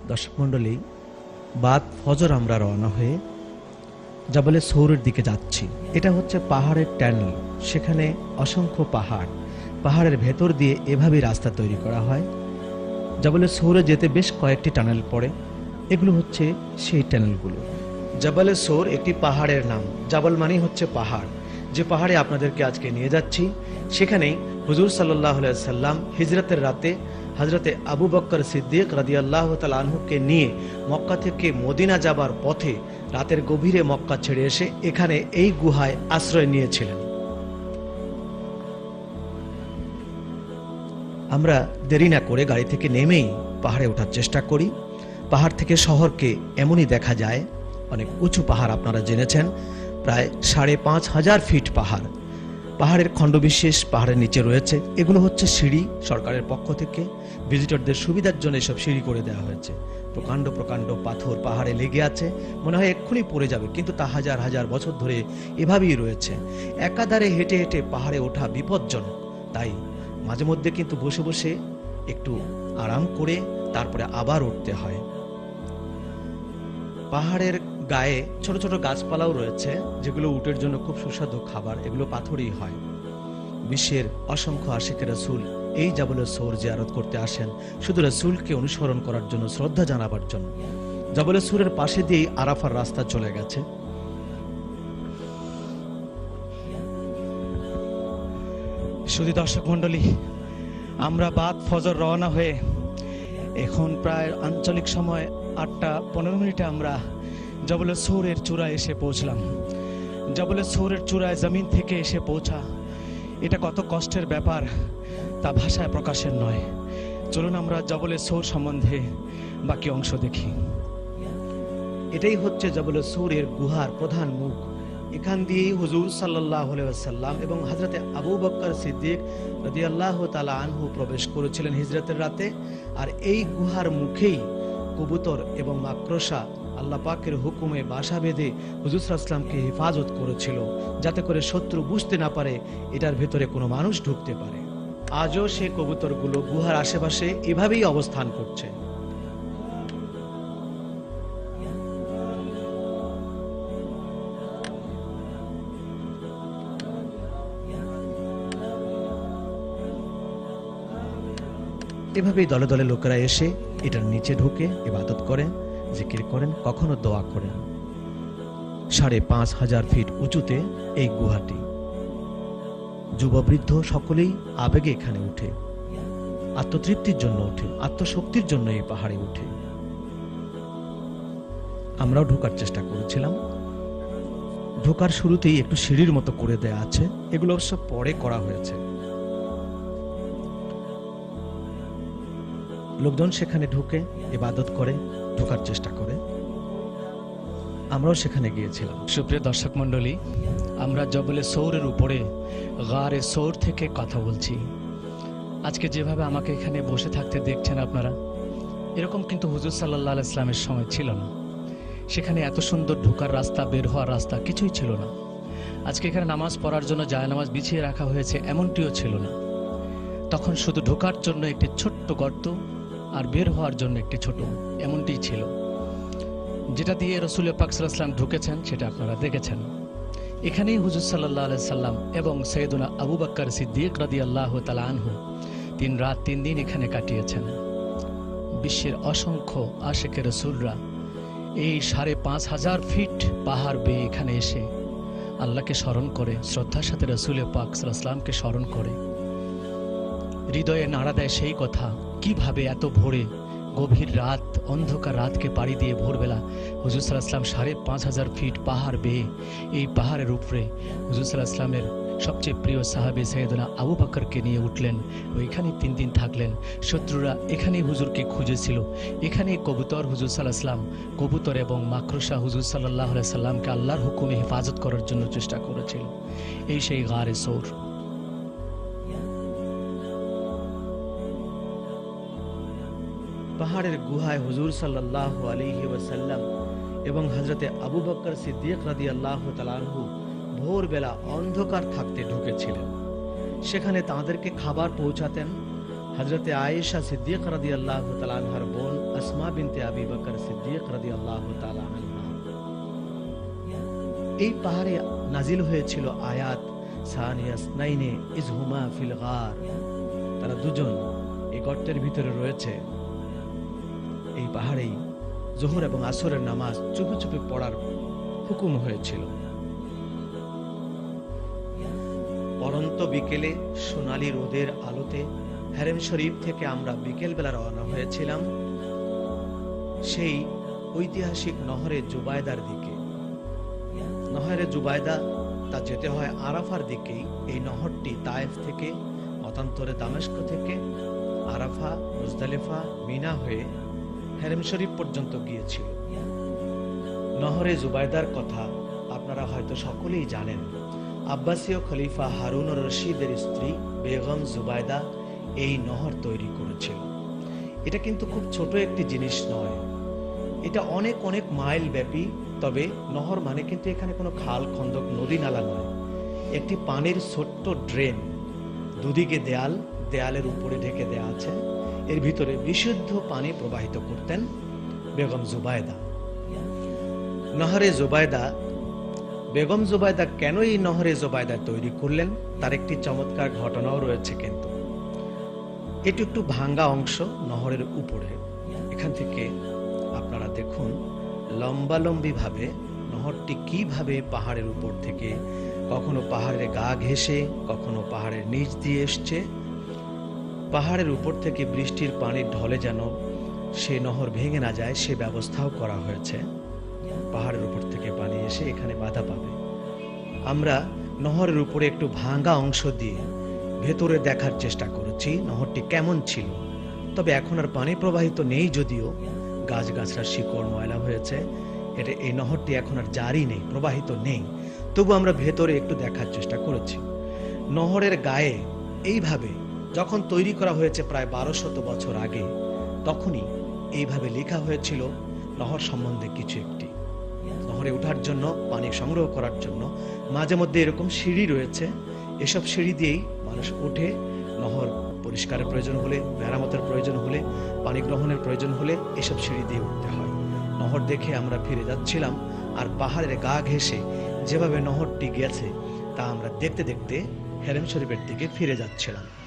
দর্শক মণ্ডলী, বাদ ফজর আমরা রওনা হয়ে জাবালে সৌরের দিকে যাচ্ছি। এটা হচ্ছে পাহাড়ের টানেল। সেখানে অসংখ্য পাহাড়ের ভেতর দিয়ে এভাবেই রাস্তা তৈরি করা হয়। জাবালে সৌরে যেতে বেশ কয়েকটি টানেল পড়ে। এগুলো হচ্ছে সেই টানেলগুলো। জাবালে সৌর একটি পাহাড়ের নাম। জাবাল মানেই হচ্ছে পাহাড়। যে পাহাড়ে আপনাদেরকে আজকে নিয়ে যাচ্ছি, সেখানেই হুজুর সাল্লাল্লাহু আলাইহি সাল্লাম হিজরতের রাতে হযরতে আবু বকর সিদ্দিক রাদিয়াল্লাহু তাআলা আনহুকে নিয়ে মক্কা থেকে মদিনা যাবার পথে রাতের গভীরে মক্কা ছেড়ে এসে এখানে এই গুহায় আশ্রয় নিয়েছিলেন। আমরা দেরি না করে গাড়ি থেকে নেমেই পাহাড়ে ওঠার চেষ্টা করি। পাহাড় থেকে শহরকে এমনই দেখা যায়। অনেক উঁচু পাহাড়, আপনারা জেনেছেন, প্রায় ৫৫০০ ফিট পাহাড়। পাহাড়ের খণ্ডবিশেষ পাহাড়ের নিচে রয়েছে। এগুলো হচ্ছে সিঁড়ি। সরকারের পক্ষ থেকে ভিজিটরদের সুবিধার জন্য এসব সিঁড়ি করে দেওয়া হয়েছে। প্রকাণ্ড প্রকাণ্ড পাথর পাহাড়ে লেগে আছে, মনে হয় এক্ষুনি পড়ে যাবে, কিন্তু তা হাজার হাজার বছর ধরে এভাবেই রয়েছে। একাধারে হেঁটে হেঁটে পাহাড়ে ওঠা বিপজ্জনক। তাই মাঝে মধ্যে কিন্তু বসে বসে একটু আরাম করে তারপরে আবার উঠতে হয়। পাহাড়ের গায়ে ছোট ছোট গাছপালাও রয়েছে, যেগুলো উটের জন্য খুব সুস্বাদু খাবার। এগুলো পাথরেই হয়। বিশ্বের অসংখ্য আশিকে রাসূল এই জাবালে সৌর জিয়ারত করতে আসেন শুধু রাসূলকে অনুসরণ করার জন্য, শ্রদ্ধা জানাবার জন্য। জাবালে সৌরের পাশে দিয়েই আরাফার রাস্তা চলে গেছে। শুধু দর্শক মণ্ডলী, আমরা বাদ ফজর রওনা হয়ে এখন প্রায় আঞ্চলিক সময় ৮টা ১৫ আমরা জাবালে সৌরের চূড়ায় এসে পৌঁছলাম। জাবালে সৌরের চূড়ায় জমিন থেকে এসে পৌঁছা, এটা কত কষ্টের ব্যাপার তা ভাষায় প্রকাশের নয়। চলুন আমরা জাবালে সৌর সম্বন্ধে বাকি অংশ দেখি। এটাই হচ্ছে জাবালে সৌরের গুহার প্রধান মুখ। এখান দিয়েই হুজুর সাল্লাল্লাহু আলাইহি ওয়াসাল্লাম এবং হযরতে আবু বকর সিদ্দিক রাদিয়াল্লাহু তাআলা আনহু প্রবেশ করেছিলেন হিজরতের রাতে। আর এই গুহার মুখেই কবুতর এবং মাকড়সা আল্লাহ পাকের হুকুমে বাসা বেঁধে হুজুর সাল্লাল্লাহু আলাইহি ওয়াসাল্লামকে হেফাজত করেছিল, যাতে করে শত্রু বুঝতে না পারে এটার ভেতরে কোনো মানুষ ঢুকতে পারে। আজও সেই কবুতরগুলো গুহার আশেপাশে এভাবেই অবস্থান করছে। এভাবেই দলে দলে লোকেরা এসে এটার নিচে ঢুকে ইবাদত করেন, জিকির করেন, কখনো দোয়া করেন। ৫৫০০ ফিট উঁচুতে এই গুহাটি। যুববৃদ্ধ সকলেই আবেগে এখানে উঠে, আত্মতৃপ্তির জন্য উঠে, আত্মশক্তির জন্য এই পাহাড়ে উঠে। আমরাও ঢোকার চেষ্টা করেছিলাম। ঢোকার শুরুতেই একটু সিঁড়ির মতো করে দেয়া আছে। এগুলো অবশ্য পরে করা হয়েছে। লোকজন সেখানে ঢুকে ইবাদত করে, ঢোকার চেষ্টা করে। আমরাও সেখানে গিয়েছিলাম। সুপ্রিয় দর্শক মণ্ডলী, আমরা জাবালে সৌরের উপরে গারে সৌর থেকে কথা বলছি। আজকে যেভাবে আমাকে এখানে বসে থাকতে দেখছেন আপনারা, এরকম কিন্তু হুজুর সাল্লাল্লাহু আলাইহি ওয়াসাল্লামের সময় ছিল না। সেখানে এত সুন্দর ঢোকার রাস্তা, বের হওয়ার রাস্তা কিছুই ছিল না। আজকে এখানে নামাজ পড়ার জন্য জায়নামাজ বিছিয়ে রাখা হয়েছে, এমনটিও ছিল না। তখন শুধু ঢোকার জন্য একটি ছোট্ট গর্ত আর বের হওয়ার জন্য একটি ছোট, এমনটিই ছিল। যেটা দিয়ে রাসূল পাক সাল্লাল্লাহু আলাইহি ওয়াসাল্লাম ঢুকেছেন সেটা আপনারা দেখেছেন। এখানেই হুজুর সাল্লাল্লাহু আলাইহি সাল্লাম এবং সাইয়েদুনা আবু বকর সিদ্দিক রাদিয়াল্লাহু তাআলা আনহু ৩ রাত ৩ দিন এখানে কাটিয়েছেন। বিশ্বের অসংখ্য আশিকে রাসূলরা এই ৫৫০০ ফিট পাহাড় বেয়ে এখানে এসে আল্লাহকে স্মরণ করে, শ্রদ্ধার সাথে রাসূল পাক সাল্লাল্লাহু আলাইহি ওয়াসাল্লামকে স্মরণ করে। হৃদয়ে নাড়া দেয় সেই কথা, কিভাবে এত ভোরে, গভীর রাত, অন্ধকার রাতকে পাড়ি দিয়ে ভোরবেলা হুজুর সাল্লাল্লাহু আলাইহি ওয়াসাল্লাম ৫৫০০ ফিট পাহাড় বেয়ে এই পাহাড়ের উপরে হুজুর সাল্লাল্লাহু আলাইহি ওয়াসাল্লামের সবচেয়ে প্রিয় সাহাবী সাইয়েদনা আবু বকরকে নিয়ে উঠলেন। ওইখানেই ৩ দিন থাকলেন। শত্রুরা এখানেই হুজুরকে খুঁজেছিল। এখানেই কবুতর হুজুর সাল্লাল্লাহু আলাইহি ওয়াসাল্লাম, কবুতর এবং মাকড়সা হুজুর সাল্লাল্লাহু আলাইহি ওয়াসাল্লামকে আল্লাহর হুকুমে হেফাজত করার জন্য চেষ্টা করেছিল। এই সেই গারে সৌর। পাহাড়ের গুহায় হুজুর সাল্লাল্লাহু আলাইহি ওয়াসাল্লাম এবং হযরতে আবু বকর সিদ্দিক রাদিয়াল্লাহু তাআলা আনহু ভোরবেলা অন্ধকার থাকতে ঢুকেছিলেন। সেখানে তাদেরকে খাবার পৌঁছাতেন হযরতে আয়েশা সিদ্দিকা রাদিয়াল্লাহু তাআলা আনহার বোন আসমা বিনতে আবি বকর সিদ্দিক রাদিয়াল্লাহু তাআলা আনহা। এই পাহাড়ে নাজিল হয়েছিল আয়াত সানিয়াস নাইনে ইজহুমা ফিল গার, তারা দুজন এই গর্তের ভিতরে রয়েছে। এই পাহাড়েই জোহর এবং আসরের নামাজ চুপি চুপি পড়ার হুকুম হয়েছিল। পরন্ত বিকেলে সোনালী রোদের আলোতে হেরেম শরীফ থেকে আমরা বিকেলবেলা রওনা হয়েছিলাম সেই ঐতিহাসিক নহরে জুবায়দার দিকে। নহরে জুবায়দা তা যেতে হয় আরাফার দিকেই। এই নহরটি তায়েফ থেকে, মতান্তরে দামেস্ক থেকে আরাফা, মুজদালিফা, মিনা হয়ে হেরেম শরীফ পর্যন্ত গিয়েছিল। নহরে জুবায়দার কথা আপনারা হয়তো সকলেই জানেন। আব্বাসীয় খলিফা হারুন রশিদের স্ত্রী বেগম জুবায়দা এই নহর তৈরি করেছিল। এটা কিন্তু খুব ছোট একটি জিনিস নয়, এটা অনেক অনেক মাইল ব্যাপী। তবে নহর মানে কিন্তু এখানে কোনো খাল, খন্দক, নদী নালা নয়, একটি পানির ছোট্ট ড্রেন। দুদিকে দেয়াল, দেয়ালের উপরে ঢেকে দেয়া আছে। এর ভিতরে বিশুদ্ধ পানি প্রবাহিত করতেন বেগম জুবায়দা। নহরে জুবায়দা, বেগম জুবায়দা কেন এই নহরে জুবায়দা তৈরি করলেন তার একটি চমৎকার ঘটনাও রয়েছে। কিন্তু এটি একটু ভাঙ্গা অংশ নহরের উপরে। এখান থেকে আপনারা দেখুন লম্বালম্বি ভাবে নহরটি কিভাবে পাহাড়ের উপর থেকে কখনো পাহাড়ের গা ঘেঁষে, কখনো পাহাড়ের নিচ দিয়ে এসছে। পাহাড়ের উপর থেকে বৃষ্টির পানির ঢলে যেন সে নহর ভেঙে না যায় সে ব্যবস্থাও করা হয়েছে। পাহাড়ের উপর থেকে পানি এসে এখানে বাধা পাবে। আমরা নহরের উপরে একটু ভাঙ্গা অংশ দিয়ে ভেতরে দেখার চেষ্টা করেছি নহরটি কেমন ছিল। তবে এখন আর পানি প্রবাহিত নেই, যদিও গাছগাছরা শিকড় ময়লা হয়েছে। এই নহরটি এখন আর জারি নেই, প্রবাহিত নেই। তবু আমরা ভেতরে একটু দেখার চেষ্টা করেছি। নহরের গায়ে এইভাবে যখন তৈরি করা হয়েছে প্রায় 1200 বছর আগে, তখনই এইভাবে লেখা হয়েছিল নহর সম্বন্ধে কিছু একটি। নহরে ওঠার জন্য, পানি সংগ্রহ করার জন্য মাঝে মধ্যে এরকম সিঁড়ি রয়েছে। এসব সিঁড়ি দিয়েই মানুষ ওঠে। নহর পরিষ্কারের প্রয়োজন হলে, মেরামতের প্রয়োজন হলে, পানি গ্রহণের প্রয়োজন হলে এসব সিঁড়ি দিয়ে উঠতে হয়। নহর দেখে আমরা ফিরে যাচ্ছিলাম, আর পাহাড়ের গা ঘেঁষে যেভাবে নহরটি গেছে তা আমরা দেখতে দেখতে হেরেম শরীফের দিকে ফিরে যাচ্ছিলাম।